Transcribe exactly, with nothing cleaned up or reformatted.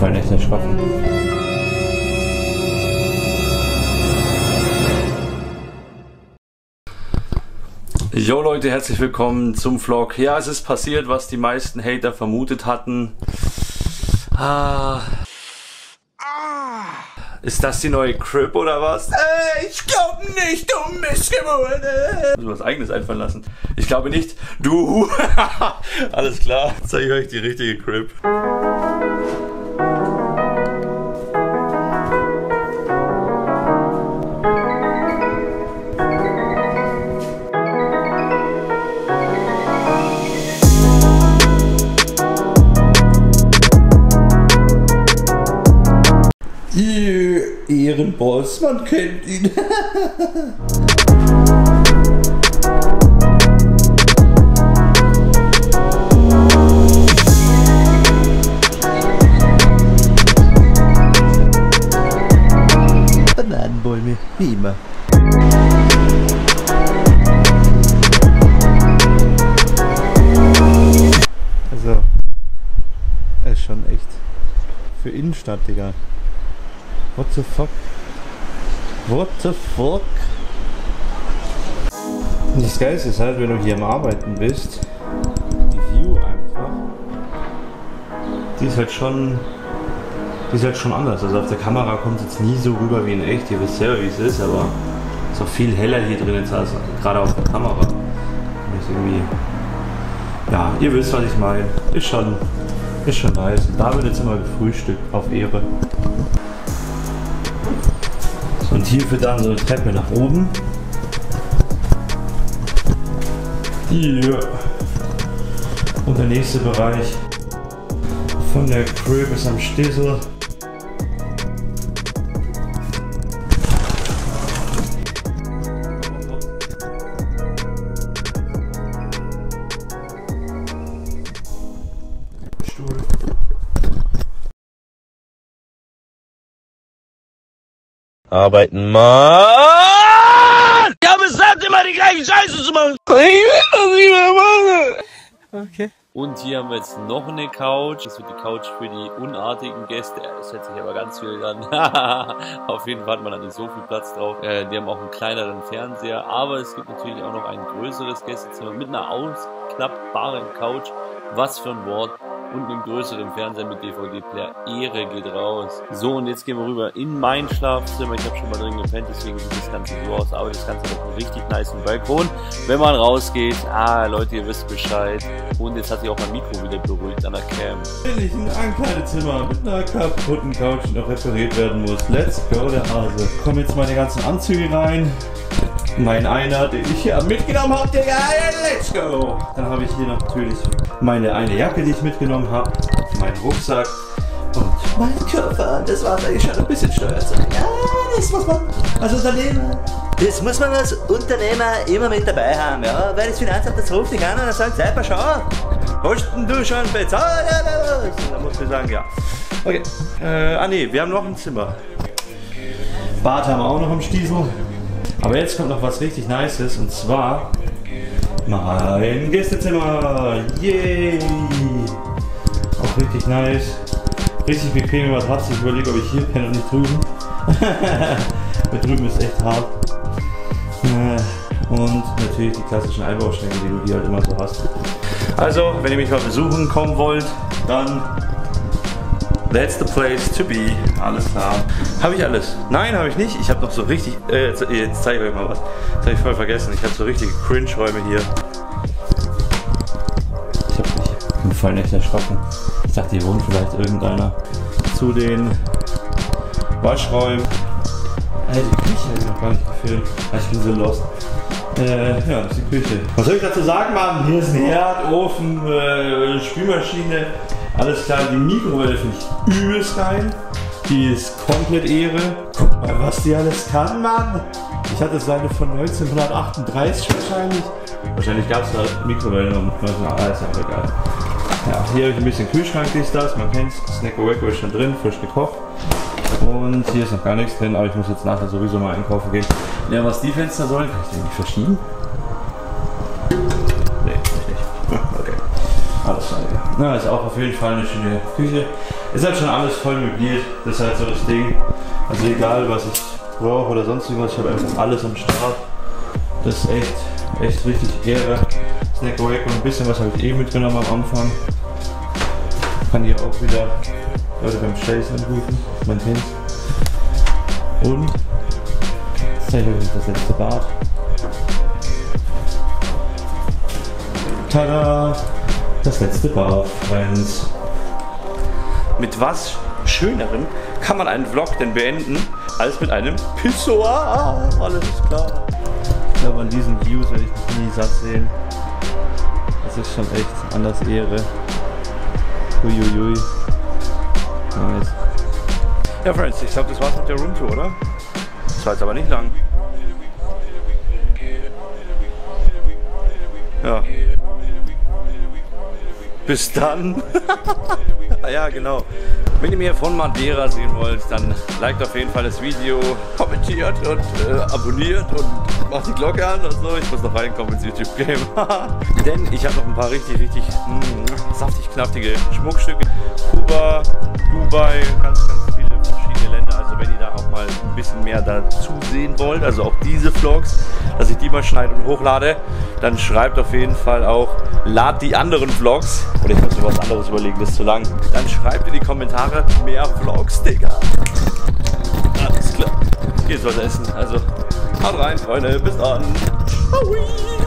voll echt erschrocken. Jo Leute, herzlich willkommen zum Vlog. Ja, es ist passiert, was die meisten Hater vermutet hatten. Ah. Ist das die neue Crib oder was? Äh, ich glaube nicht, du Missgeburt. Äh. Muss mir was Eigenes einfallen lassen. Ich glaube nicht, du. Alles klar, zeige ich euch die richtige Crib. Ehrenboss, man kennt ihn. Bananenbäume, wie immer. Also, er ist schon echt für Innenstadt, Digga. What the fuck? What the fuck? Und das Geilste ist halt, wenn du hier am Arbeiten bist, die View einfach, die ist halt schon, die ist halt schon anders. Also auf der Kamera kommt es jetzt nie so rüber wie in echt. Ihr wisst selber, wie es ist, aber es ist auch viel heller hier drin jetzt als gerade auf der Kamera. Und das ist irgendwie, ja, ihr wisst, was ich meine. Ist schon, ist schon nice. Und da wird jetzt immer gefrühstückt auf Ehre. Und hier führt dann so eine Treppe nach oben. Hier. Und der nächste Bereich von der Crib ist am Stissel. Stuhl. Arbeiten, Mann! Ich habe gesagt, immer die gleiche Scheiße zu machen! Ich will das nicht mehr machen! Okay. Und hier haben wir jetzt noch eine Couch. Das wird die Couch für die unartigen Gäste. Es hört sich aber ganz viel an. Auf jeden Fall hat man da nicht so viel Platz drauf. Äh, die haben auch einen kleineren Fernseher. Aber es gibt natürlich auch noch ein größeres Gästezimmer mit einer ausklappbaren Couch. Was für ein Wort. Und einem größeren Fernseher mit D V D-Player. Ehre geht raus. So, und jetzt gehen wir rüber in mein Schlafzimmer. Ich habe schon mal drin gepennt, deswegen sieht das Ganze so aus. Aber das Ganze hat einen richtig nice Balkon. Wenn man rausgeht, ah, Leute, ihr wisst Bescheid. Und jetzt hat sich auch mein Mikro wieder beruhigt an der Cam. Ich in ein kleines Zimmer mit einer kaputten Couch, die noch repariert werden muss. Let's go, der Hase. Kommen jetzt meine ganzen Anzüge rein. Mein einer, den ich hier mitgenommen habe, Digga, let's go! Dann habe ich hier noch natürlich meine eine Jacke, die ich mitgenommen habe, meinen Rucksack und meinen Koffer. Das war eigentlich schon ein bisschen Steuerzeit. Ja, das muss man als Unternehmer. Das muss man als Unternehmer immer mit dabei haben, ja, weil das Finanzamt das ruft dich an und er sagt, sei mal schau, hast denn du schon bezahlt? Und dann muss man sagen, ja. Okay, äh, ah ne, wir haben noch ein Zimmer. Bad haben wir auch noch im Stiesel. Aber jetzt kommt noch was richtig Nices und zwar mein Gästezimmer. Yay! Auch richtig nice. Richtig bequeme Matratze. Ich überlege, ob ich hier penne und nicht drüben. Weil drüben ist echt hart. Und natürlich die klassischen Einbauschränke, die du hier halt immer so hast. Also, wenn ihr mich mal besuchen kommen wollt, dann that's the place to be. Alles klar. Habe ich alles? Nein, habe ich nicht. Ich habe noch so richtig. Äh, jetzt, jetzt zeige ich euch mal was. Das habe ich voll vergessen. Ich habe so richtige Cringe-Räume hier. Ich habe mich. Ich bin voll nicht erschrocken. Ich dachte, hier wohnt vielleicht irgendeiner. Zu den Waschräumen. Äh, die Küche habe ich noch gar nicht gefilmt. Ich bin so lost. Äh, ja, das ist die Küche. Was soll ich dazu sagen, Mann? Hier ist ein Herd, Ofen, äh, Spülmaschine. Alles klar, die Mikrowelle finde ich übelst geil. Die ist komplett Ehre. Guck mal, was die alles kann, Mann. Ich hatte seine von neunzehnhundertachtunddreißig wahrscheinlich. Wahrscheinlich gab es da Mikrowellen um neunzehnhundertachtunddreißig, aber egal. Ja, hier habe ich ein bisschen Kühlschrank, dies, das, man kennt es. Snacko Wacko ist schon drin, frisch gekocht. Und hier ist noch gar nichts drin, aber ich muss jetzt nachher sowieso mal einkaufen gehen. Ja, was die Fenster sollen, kann ich die nicht verschieben? Nee, nicht. Okay. Alles klar, ja. Na, ist auch auf jeden Fall eine schöne Küche. Ist halt schon alles voll möbliert, das ist halt so das Ding. Also egal was ich brauche oder sonst irgendwas, ich habe einfach alles am Start. Das ist echt, echt richtig Ehre. Snack Awake und ein bisschen was habe ich eh mitgenommen am Anfang. Kann hier auch wieder Leute beim Chase anrufen, man kennt's. Und jetzt zeige ich euch das letzte Bad. Tada! Das letzte Bad, Friends. Mit was Schönerem kann man einen Vlog denn beenden, als mit einem Pissoir? Alles ist klar. Ich glaube, an diesen Views werde ich mich nie satt sehen. Das ist schon echt anders Ehre. Uiuiui. Nice. Ja, Friends, ich glaube, das war's mit der Roomtour, oder? Das war jetzt aber nicht lang. Ja. Bis dann. Ah ja, genau. Wenn ihr mehr von Madeira sehen wollt, dann liked auf jeden Fall das Video, kommentiert und äh, abonniert und macht die Glocke an und so. Ich muss noch reinkommen ins YouTube-Game. Denn ich habe noch ein paar richtig, richtig mh, saftig knaftige Schmuckstücke. Kuba, Dubai, ganz, ganz viele verschiedene Länder. Also wenn ihr da auch mal ein bisschen mehr dazu sehen wollt, also auch diese Vlogs, dass ich die mal schneide und hochlade, dann schreibt auf jeden Fall auch, lad die anderen Vlogs, oder ich muss mir was anderes überlegen, das ist zu lang, dann schreibt in die Kommentare mehr Vlogs, Digga. Alles klar. Geht was essen, also haut rein, Freunde, bis dann. Ciao.